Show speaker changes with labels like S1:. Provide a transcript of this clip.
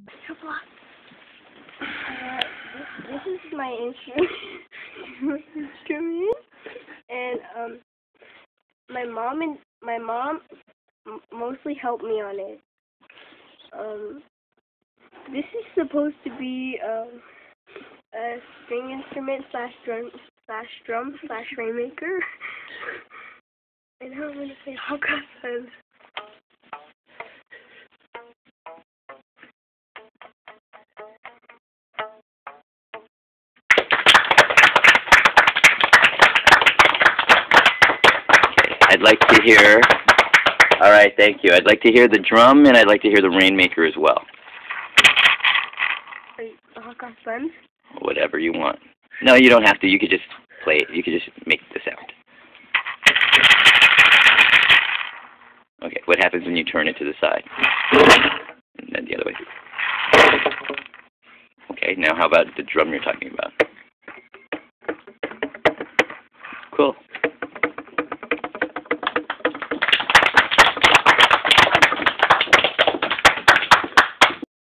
S1: This is my instrument, and my mom mostly helped me on it. This is supposed to be a string instrument / drum / rainmaker, and now I'm gonna play Hot Crossed Buns.
S2: I'd like to hear, all right, thank you. I'd like to hear the drum, and I'd like to hear the rainmaker as well.
S1: Hot Crossed Buns?
S2: Whatever you want. No, you don't have to. You could just play it. You could just make the sound. Okay, what happens when you turn it to the side? And then the other way. Okay, now how about the drum you're talking about? Cool.